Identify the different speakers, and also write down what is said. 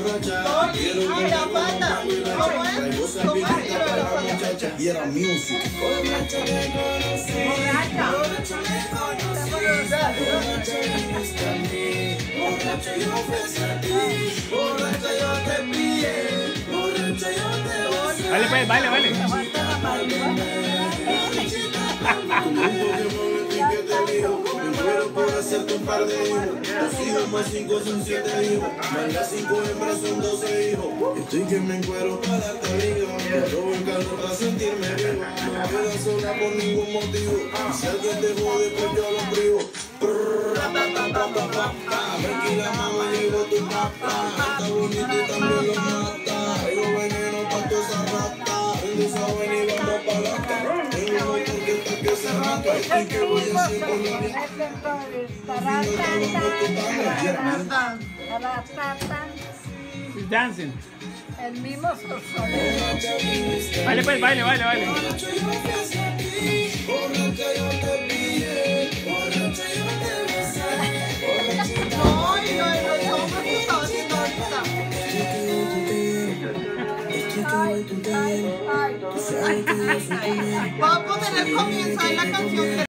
Speaker 1: Ay, la pata. ¿Cómo es? ¿Cómo es?
Speaker 2: Y era music.
Speaker 1: Borracha.
Speaker 3: Vale, pues, vale, vale.
Speaker 2: Por hacerte un par de hijos. 2 hijos más 5 son 7 hijos. Más las 5 hembras son 12 hijos. Estoy que me encuero para darte abrigo. Robo el calor para sentirme vivo. No queda sola por ningún motivo. Y si alguien te jode, pues yo lo privo. Tranquila mamá, llegó tu papá. Está bonito y también lo mata. Traigo veneno pa' toda esa rata. Prende esa vaina y vamos pa' la cara. Tengo un motor que está que se arranca. Y que voy a hacer con la vida.
Speaker 3: She's dancing.
Speaker 1: El mismo solo.
Speaker 3: Vale, pues, vale, vale, vale.
Speaker 1: Voy a poner el comienzo de la canción.